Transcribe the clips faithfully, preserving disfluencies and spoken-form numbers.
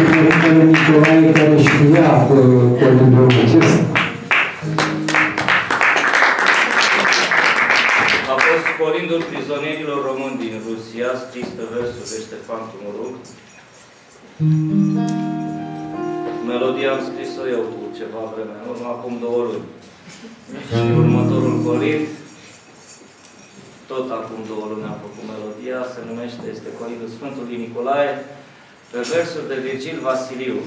Părintele Nicolae, care știa colindul acesta. A fost colindul prizonierilor români din Rusia, scris pe versul de Ștefan Tumurug. Melodia am scris-o eu cu ceva vreme în urmă, acum două luni. Și următorul colind, tot acum două luni am făcut melodia, se numește, este colindul Sfântului Nicolae, pe versuri de Virgil Vasiliu.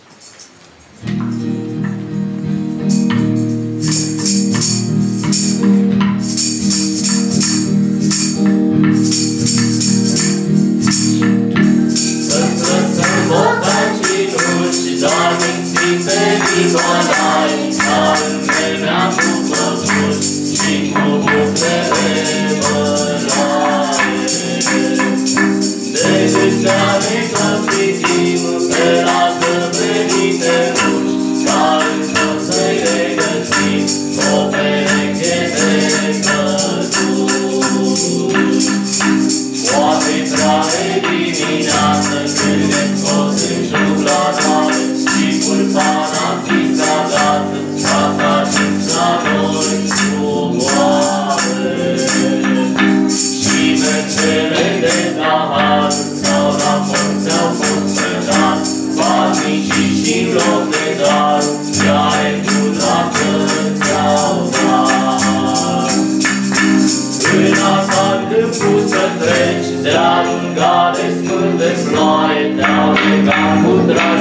Nicolae, dar vremea cu pământ și cu buclele măraie. Decât să-mi căpitim pe lasă venite ruși, dar încă să-i regăsim o pereche de căsuși. Poate trare dimineață când ne scot în șubladare și culpana ți-s-agață ca s-ajung la noi cu moare. Și mercele de zahar sau la porți au fost predat, panicii și-n loc de dar, ea-e cu dacă ți-au dat. În afară când pus să treci, de-a lungare smânt de ploaie, te-au legat cu drag